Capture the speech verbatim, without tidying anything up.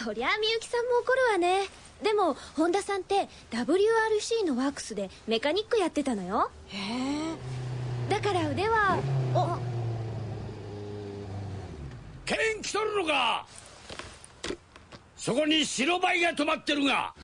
そりゃみゆきさんも怒るわね。でも本田さんって ダブリューアールシー のワークスでメカニックやってたのよ。 へえ。 だから腕は。おケン来とるのか。そこに白バイが止まってるが。